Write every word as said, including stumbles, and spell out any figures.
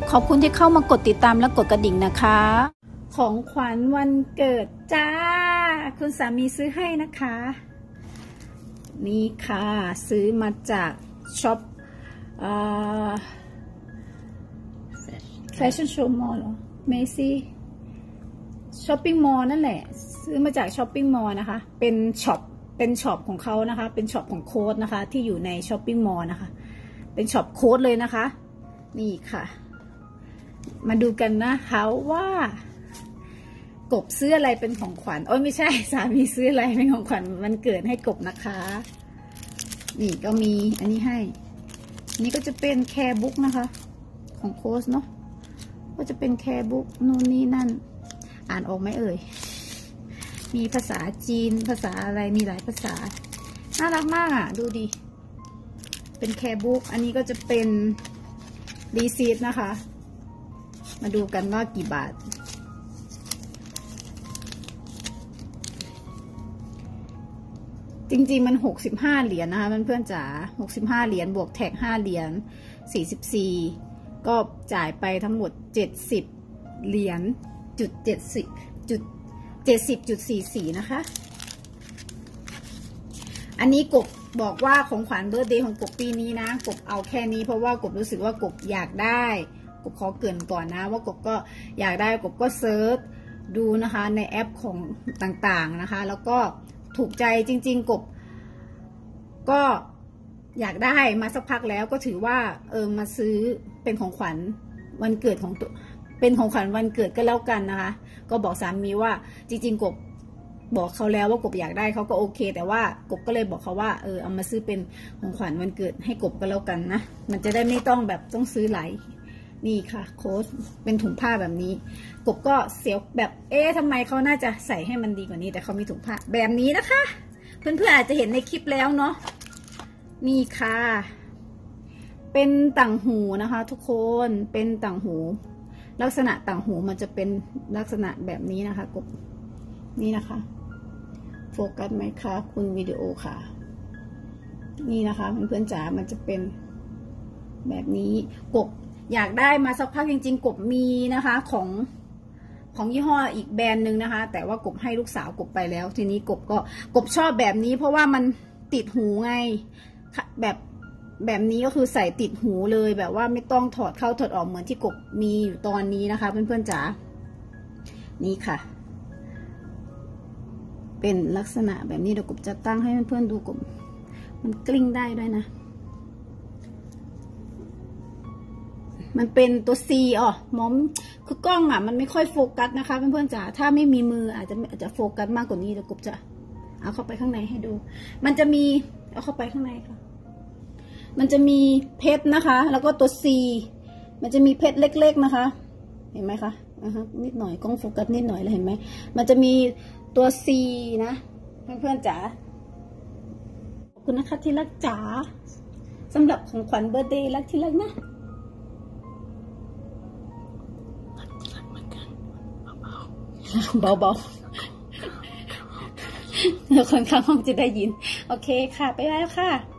ขอบคุณที่เข้ามากดติดตามและกดกระดิ่งนะคะของขวัญวันเกิดจ้าคุณสามีซื้อให้นะคะนี่ค่ะซื้อมาจากช็อปแฟชั่นโชว์มอลล์เหรอเมซี่ช้อปปิ้งมอลล์นั่นแหละซื้อมาจากช้อปปิ้งมอลล์นะคะเป็นช็อปเป็นช็อปของเขานะคะเป็นช็อปของโค้ดนะคะที่อยู่ในช้อปปิ้งมอลล์นะคะเป็นช็อปโค้ดเลยนะคะนี่ค่ะมาดูกันนะคะว่ากบซื้ออะไรเป็นของขวัญโอ้ยไม่ใช่สามีซื้ออะไรเป็นของขวัญวันเกิดให้กบนะคะนี่ก็มีอันนี้ให้นี่ก็จะเป็นแคร์บุ๊กนะคะของโค้ชเนาะก็จะเป็นแคร์บุ๊กนู่นนี่นั่นอ่านออกไหมเอ่ยมีภาษาจีนภาษาอะไรมีหลายภาษาน่ารักมากอ่ะดูดิเป็นแคร์บุ๊กอันนี้ก็จะเป็นรีซีทนะคะมาดูกันว่ากี่บาทจริงๆมันหกสิบห้าเหรียญนะคะเพื่อนๆจ๋าหกสิบห้าเหรียญบวกแท็กห้าเหรียญสี่สิบสี่ก็จ่ายไปทั้งหมดเจ็ดสิบเหรียญจุดเจ็ดสิบจุดเจ็ดสิบจุดสี่สี่นะคะอันนี้กบบอกว่าของขวัญเบิร์ธเดย์ของกบปีนี้นะกบเอาแค่นี้เพราะว่ากบรู้สึกว่ากบอยากได้กบขอเกริ่นก่อนนะว่ากบก็อยากได้กบก็เซิร์ชดูนะคะในแอปของต่างๆนะคะแล้วก็ถูกใจจริงๆกบก็อยากได้มาสักพักแล้วก็ถือว่าเออมาซื้อเป็นของขวัญวันเกิดของตัวเป็นของขวัญวันเกิดก็แล้วกันนะคะก็บอกสามีว่าจริงๆกบบอกเขาแล้วว่ากบอยากได้เขาก็โอเคแต่ว่ากบก็เลยบอกเขาว่าเออเอามาซื้อเป็นของขวัญวันเกิดให้กบก็แล้วกันนะมันจะได้ไม่ต้องแบบต้องซื้อหลายนี่ค่ะโค้ชเป็นถุงผ้าแบบนี้กบก็เสียวแบบเอ๊ะทำไมเขาน่าจะใส่ให้มันดีกว่านี้แต่เขามีถุงผ้าแบบนี้นะคะเพื่อนๆอาจจะเห็นในคลิปแล้วเนาะนี่ค่ะเป็นต่างหูนะคะทุกคนเป็นต่างหูลักษณะต่างหูมันจะเป็นลักษณะแบบนี้นะคะกบนี่นะคะโฟกัสไหมคะคุณวิดีโอค่ะนี่นะคะเพื่อนๆจ๋ามันจะเป็นแบบนี้กบอยากได้มาสักพักจริงๆกบมีนะคะของของยี่ห้ออีกแบรนด์หนึ่งนะคะแต่ว่ากบให้ลูกสาวกบไปแล้วทีนี้กบก็กบชอบแบบนี้เพราะว่ามันติดหูไงแบบแบบนี้ก็คือใส่ติดหูเลยแบบว่าไม่ต้องถอดเข้าถอดออกเหมือนที่กบมีอยู่ตอนนี้นะคะเพื่อนๆจ๋านี่ค่ะเป็นลักษณะแบบนี้เดี๋ยวกบจะตั้งให้เพื่อนๆดูกบมันกลิ้งได้ด้วยนะมันเป็นตัว C อ๋อมอมคือกล้องอ่ะมันไม่ค่อยโฟกัสนะคะเพื่อนๆจ๋าถ้าไม่มีมืออาจจะอาจจะโฟกัสมากกว่านี้เดี๋ยวกบจะเอาเข้าไปข้างในให้ดูมันจะมีเอาเข้าไปข้างในค่ะมันจะมีเพชรนะคะแล้วก็ตัว C มันจะมีเพชรเล็กๆนะคะเห็นไหมคะอ่ะฮะนิดหน่อยกล้องโฟกัสนิดหน่อยเลยเห็นไหมมันจะมีตัว C นะเพื่อนๆจ๋าขอบคุณนะคะที่รักจ๋าสำหรับของขวัญเบอร์เดย์รักที่รักนะเบาๆเดี๋ยวคนข้างห้องจะได้ยินโอเคค่ะไปแล้วค่ะ